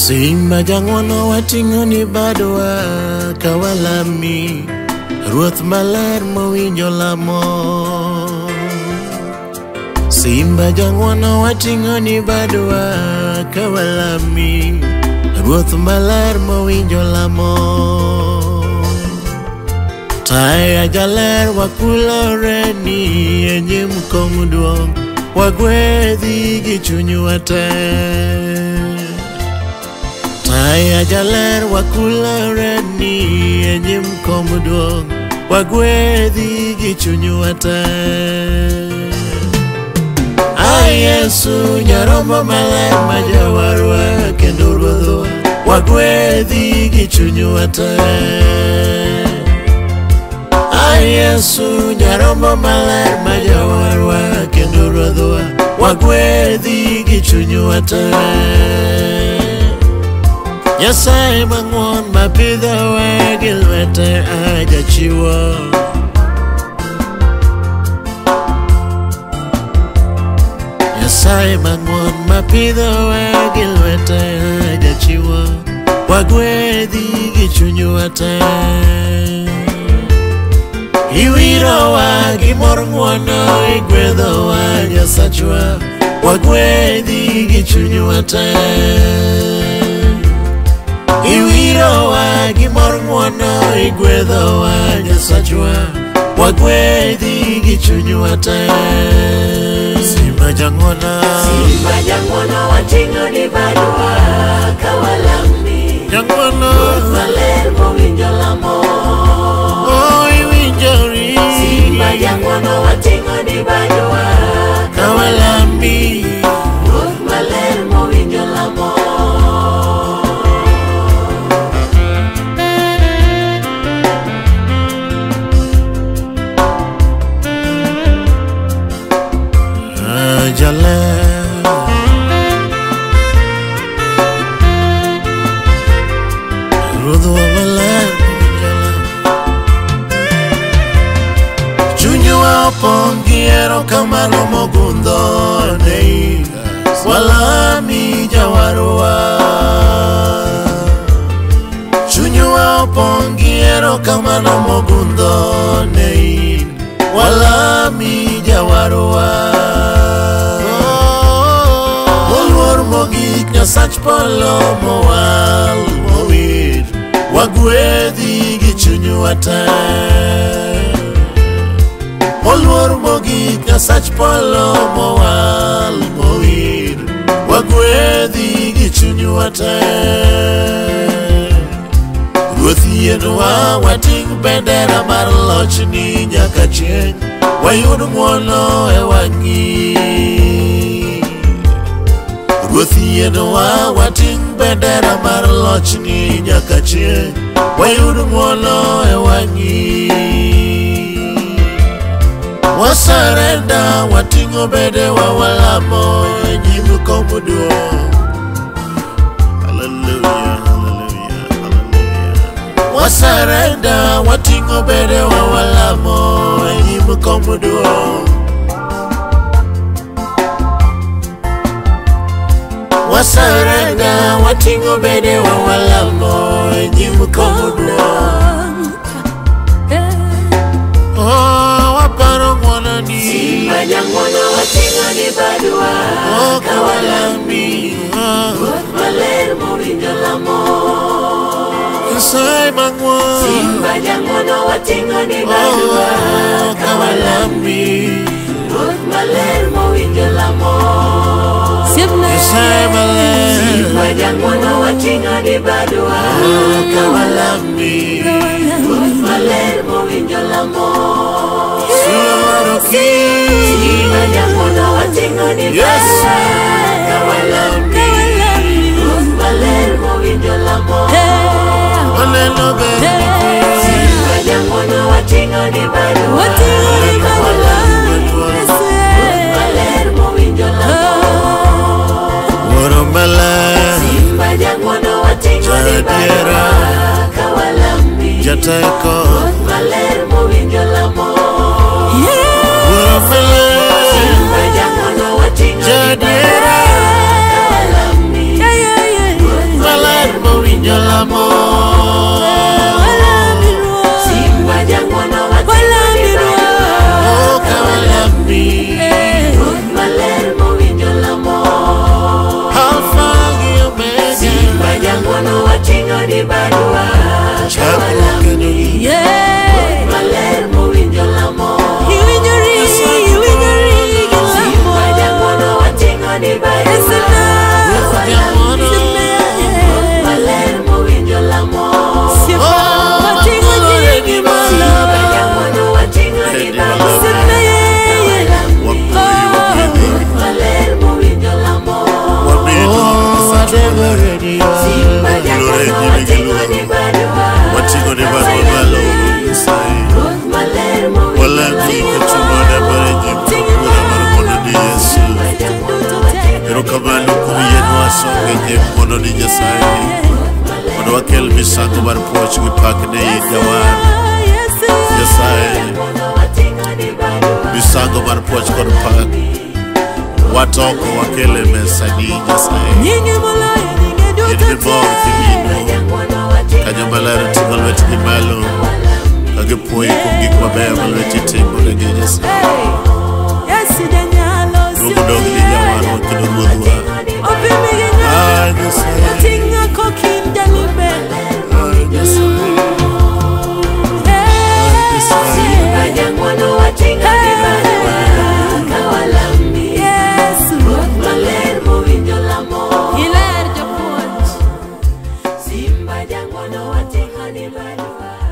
Simba jang'uono wating'o ni badwa kawalami, Ruoth maler mowinjo lamo. Simba jang'uono wating'o ni badwa kawalami, Ruoth maler mowinjo lamo. Taya jaler wakulore ni e nyim kom duong', wagwedhi gi chunywa te. Taya jaler wakulore ni e nyim kom duong', wagwedhi gi chunywa te. Ai Yesu nyarombo maler ma jawarwa kendo ruodhwa, wagwedhi gi chunywa te. Ai Yesu nyarombo maler ma jawarwa kendo ruodhwa, wagwedhi gi chunywa te. Nyasaye mang'won mapidhowa gi lwete ajachiwo, Nyasaye mang'won mapidhowa gi lwete ajachiwo, wagwedhi gi chunywa te. Iwirowa gi mor ng'wono, igwedhowa Nyasachwa, wagwedhi gi chunywa te. Iwirowa gi mor ng'wono, igwedhowa Nyasachwa, wagwedhi gi chunywa te. Simba jang'uono, Simba jang'uono wating'o ni badwa kawalami, jang'uono Ruoth maler mowinjo lamo. Iwinjori. Simba jang'uono wating'o ni badwa kawalami, Ruoth maler mowinjo lamo. Jaler ruodhwa maler mowinjo lamo. Chunywa opong' gi erokamano mogundho nei, walami jawarwa. Chunywa opong' gi erokamano mogundho nei, walami jawarwa. Mogik Nyasach polo mowal mowir, wagwedhi gi chunywa te. Moluor mogik Nyasach polo mowal mowir, wagwedhi gi chunywa te. Ruoth yienwa wating' bendera mar lochni nyaka chieng', wayud ng'wono e wang'i. Ruoth yienwa wating' bendera mar lochni nyaka chieng', wayud ng'wono e wang'i. Wasarenda wating'o bedewa walamo e nyim kom duong'. Hallelujah, hallelujah, hallelujah. Wasarenda wating'o bedewa walamo e nyim kom duong'. Wasarenda wating'o bedewa walamo e nyim kom duong'. Waparo ng'wononi, Simba jang'uono wating'o ni badwa kawalami, Ruoth maler mowinjo lamo. Nyasaye mang'won, Simba jang'uono wating'o ni badwa kawalami, Ruoth maler mowinjo lamo. Nyasaye maler, Simba jang'uono wating'o ni badwa kawalami, Ruoth maler mowinjo lamo. Simba jang'uono wating'o ni badwa kawalami, Ruoth maler mowinjo lamo. Simba jang'uono wating'o ni badwa kawalami, Ruoth maler mowinjo lamo. Simba jang'uono wating'o ni badwa kawalami, Jateko, Ruoth maler mowinjo lamo. Simba jang'uono wating'o ni badwa kawalami, Ruoth maler mondo ni Nyasaye mondo wakel misango mar puoch gi pak ne in Jawan Nyasaye misango mar puoch kod pak watoko wakele mesani Nyasaye in mimor kimino kanyo maler ting'o lwetgi malo kagipuoyi kuom gik mabeyo ma lweti timo negi Nyasaye Rumo dogni Jawanwa kendo ruodhwa Nyasaye Simba jang'uono wating'o gi barua kawalambi Ruoth maler mowinjo lamo Simba jang'uono wating'o gi barua